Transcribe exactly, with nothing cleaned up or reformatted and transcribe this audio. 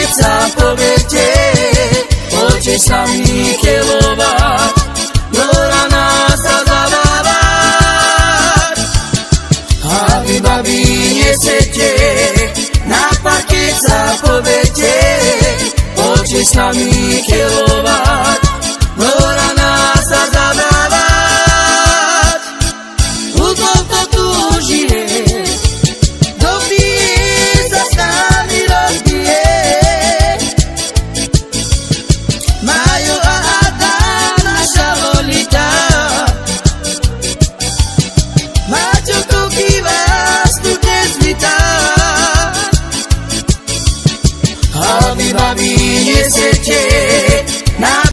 keď sa poviete, poďte s nami keľovať, do rana sa zabávať. A vy, babi, nesete, na parket sa poviete, poďte s nami keľovať, do rana sa zabávať. Futbol to tu žije, Mayo ada naša Lolita, Maťo Kuky vás tu dnes vítá. A vy, babi, nesete, na